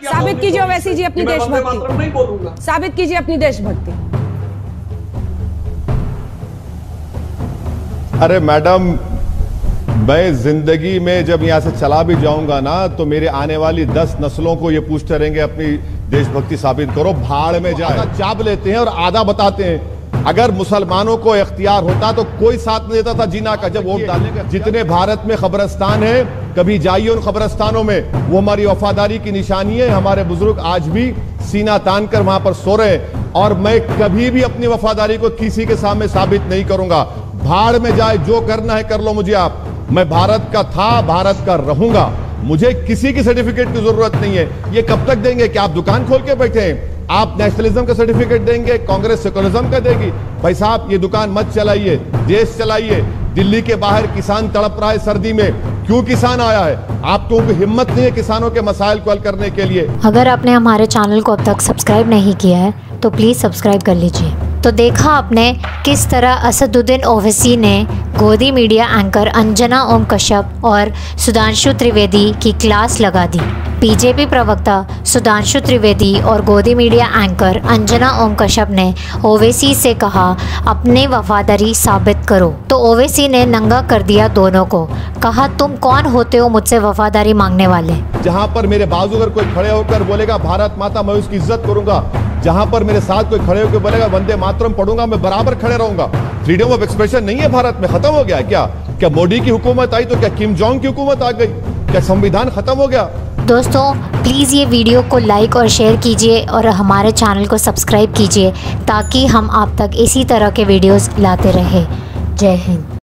साबित कीजिए ओवैसी जी अपनी देशभक्ति, नहीं बोलूंगा। साबित कीजिए अपनी देशभक्ति। अरे मैडम, मैं जिंदगी में जब यहां से चला भी जाऊंगा ना, तो मेरे आने वाली 10 नस्लों को ये पूछते रहेंगे अपनी देशभक्ति साबित करो, भाड़ में जाए। आधा चाप लेते हैं और आधा बताते हैं। अगर मुसलमानों को इख्तियार होता तो कोई साथ नहीं देता था जीना का जब वोट डालने का। जितने भारत में खबरस्तान है, कभी जाइए उन खबरस्तानों में, वो हमारी वफादारी की निशानी है। हमारे बुजुर्ग आज भी सीना तान कर वहां पर सो रहे हैं, और मैं कभी भी अपनी वफादारी को किसी के सामने साबित नहीं करूंगा। भाड़ में जाए, जो करना है कर लो मुझे आप। मैं भारत का था, भारत का रहूंगा। मुझे किसी की सर्टिफिकेट की जरूरत नहीं है। ये कब तक देंगे? क्या आप दुकान खोल के बैठे हैं? आप नेशनलिज्म का सर्टिफिकेट देंगे, कांग्रेस सेकुलरिज्म का देगी? भाई साहब, ये दुकान मत चलाइए, देश चलाइए। दिल्ली के बाहर किसान तड़प रहा है सर्दी में, क्यों किसान आया है? आप तो उनको हिम्मत नहीं है किसानों के मसाइल को हल करने के लिए। अगर आपने हमारे चैनल को अब तक सब्सक्राइब नहीं किया है तो प्लीज़ सब्सक्राइब कर लीजिए। तो देखा आपने किस तरह असदुद्दीन ओवैसी ने गोदी मीडिया एंकर अंजना ओम कश्यप और सुधांशु त्रिवेदी की क्लास लगा दी। बीजेपी प्रवक्ता सुधांशु त्रिवेदी और गोदी मीडिया एंकर अंजना ओम कश्यप ने ओवैसी से कहा, अपने वफादारी साबित करो। तो ओवैसी ने नंगा कर दिया दोनों को, कहा, तुम कौन होते हो मुझसे वफादारी मांगने वाले? जहां पर मेरे बाजू अगर कोई खड़े होकर बोलेगा भारत माता, मैं उसकी इज्जत करूंगा। जहां पर मेरे साथ कोई खड़े होकर बोलेगा वंदे मातरम पढ़ूंगा, मैं बराबर खड़े रहूंगा। फ्रीडम ऑफ एक्सप्रेशन नहीं है भारत में? खत्म हो गया है क्या? क्या मोदी की हुकूमत आई तो क्या किम जोंग की हुकूमत आ गई? क्या संविधान खत्म हो गया? दोस्तों प्लीज़ ये वीडियो को लाइक और शेयर कीजिए और हमारे चैनल को सब्सक्राइब कीजिए, ताकि हम आप तक इसी तरह के वीडियोस लाते रहें। जय हिंद।